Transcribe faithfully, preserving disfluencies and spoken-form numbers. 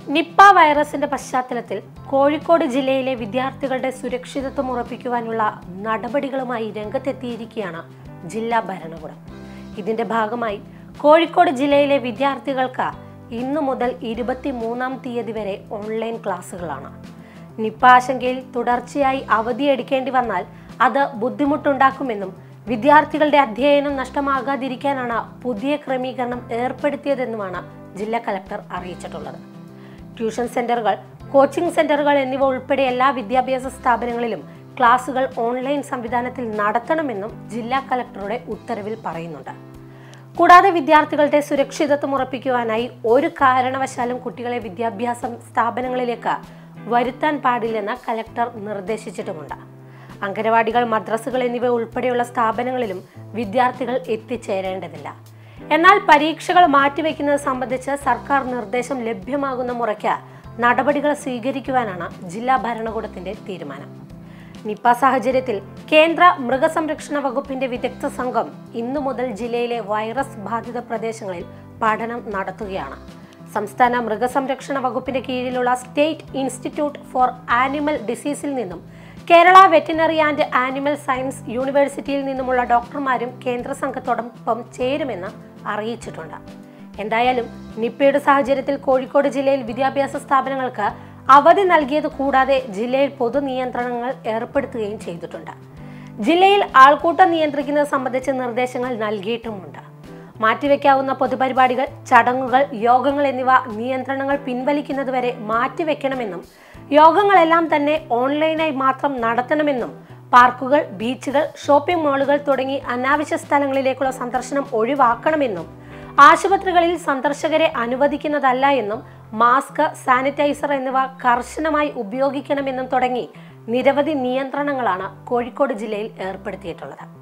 Nipah വൈറസിന്റെ പശ്ചാത്തലത്തിൽ കോഴിക്കോട് ജില്ലയിലെ വിദ്യാർത്ഥികളുടെ സുരക്ഷിതത്വം ഉറപ്പിക്കുവാനുള്ള നടപടികളുമായി രംഗത്തെത്തിയിരിക്കുകയാണ് ജില്ലാ ഭരണകൂടം. ഇതിന്റെ ഭാഗമായി കോഴിക്കോട് ജില്ലയിലെ വിദ്യാർത്ഥികൾക്ക് ഇന്നു മുതൽ ഇരുപത്തിമൂന്നാം തീയതി വരെ ഓൺലൈൻ ക്ലാസുകളാണ്. നിപ്പ ആശങ്കയിൽ തുടർച്ചയായി അവധിയെടുക്കേണ്ടി വന്നാൽ അത് ബുദ്ധിമുട്ടുണ്ടാക്കുമെന്നും വിദ്യാർത്ഥികളുടെ അധ്യയനം നഷ്ടമാകാതിരിക്കാനാണ് പുതിയ ക്രമീകരണം ഏർപ്പെടുത്തിയതെന്നുമാണ് ജില്ലാ കലക്ടർ അറിയിച്ചിട്ടുള്ളത്. ട്യൂഷൻ സെന്ററുകൾ, കോച്ചിംഗ് സെന്ററുകൾ എന്നിവ ഉൾപ്പെടെ എല്ലാ വിദ്യാഭ്യാസ സ്ഥാപനങ്ങളിലും ക്ലാസുകൾ ഓൺലൈൻ സംവിധാനത്തിൽ നടത്തണമെന്നും ജില്ലാ കലക്ടറുടെ ഉത്തരവിൽ പറയുന്നുണ്ട്. കൂടാതെ വിദ്യാർത്ഥികളുടെ സുരക്ഷിതത്വം ഉറപ്പിക്കുവാനായി ഒരു കാരണവശാലും കുട്ടികളെ വിദ്യാഭ്യാസ സ്ഥാപനങ്ങളിലേക്ക് വരുത്താൻ പാടില്ലെന്ന് കലക്ടർ നിർദ്ദേശിച്ചിട്ടുമുണ്ട്. അംഗനവാടികൾ, മദ്രസകൾ എന്നിവ ഉൾപ്പെടെയുള്ള സ്ഥാപനങ്ങളിലും വിദ്യാർത്ഥികൾ എത്തിച്ചേരേണ്ടതില്ല. എന്നാൽ പരീക്ഷകൾ മാറ്റിവെക്കുന്നത് സംബന്ധിച്ച് സർക്കാർ നിർദ്ദേശം ലഭ്യമാകുന്ന മുറയ്ക്ക് നടപടികൾ സ്വീകരിക്കുവാനാണ് ജില്ലാ ഭരണകൂടത്തിന്റെ തീരുമാനം. നിപ്പ സാഹചര്യത്തിൽ കേന്ദ്ര മൃഗസംരക്ഷണ വകുപ്പിന്റെ വിദഗ്ധ സംഘം ഇന്നു മുതൽ ജില്ലയിലെ വൈറസ് ബാധിത പ്രദേശങ്ങളിൽ പഠനം നടത്തുകയാണ്. സംസ്ഥാന മൃഗസംരക്ഷണ വകുപ്പിന്റെ കീഴിലുള്ള സ്റ്റേറ്റ് ഇൻസ്റ്റിറ്റ്യൂട്ട് ഫോർ ആനിമൽ ഡിസീസിൽ നിന്നും Kerala veterinary and animal science യൂണിവേഴ്സിറ്റിയിൽ നിന്നുമുള്ള ഡോക്ടർമാരും കേന്ദ്ര സംഘത്തോടൊപ്പം ചേരുമെന്ന് അറിയിച്ചിട്ടുണ്ട്. എന്തായാലും നിപ്പയുടെ സാഹചര്യത്തിൽ കോഴിക്കോട് ജില്ലയിൽ വിദ്യാഭ്യാസ സ്ഥാപനങ്ങൾക്ക് അവധി നൽകിയത് കൂടാതെ ജില്ലയിൽ പൊതു നിയന്ത്രണങ്ങൾ ഏർപ്പെടുത്തുകയും ചെയ്തിട്ടുണ്ട്. ജില്ലയിൽ ആൾക്കൂട്ടം നിയന്ത്രിക്കുന്നത് സംബന്ധിച്ച നിർദ്ദേശങ്ങൾ നൽകിയിട്ടുമുണ്ട്. മാറ്റിവെക്കാവുന്ന പൊതുപരിപാടികൾ, ചടങ്ങുകൾ, യോഗങ്ങൾ എന്നിവ നിയന്ത്രണങ്ങൾ പിൻവലിക്കുന്നതുവരെ മാറ്റിവെക്കണമെന്നും യോഗങ്ങളെല്ലാം തന്നെ ഓൺലൈനായി മാത്രം നടത്തണമെന്നും പാർക്കുകൾ, ബീച്ചുകൾ, ഷോപ്പിംഗ് മാളുകൾ തുടങ്ങി അനാവശ്യ സ്ഥലങ്ങളിലേക്കുള്ള സന്ദർശനം ഒഴിവാക്കണമെന്നും ആശുപത്രികളിൽ സന്ദർശകരെ അനുവദിക്കുന്നതല്ല എന്നും മാസ്ക്, സാനിറ്റൈസർ എന്നിവ കർശനമായി ഉപയോഗിക്കണമെന്നും തുടങ്ങി നിരവധി നിയന്ത്രണങ്ങളാണ് കോഴിക്കോട് ജില്ലയിൽ ഏർപ്പെടുത്തിയിട്ടുള്ളത്.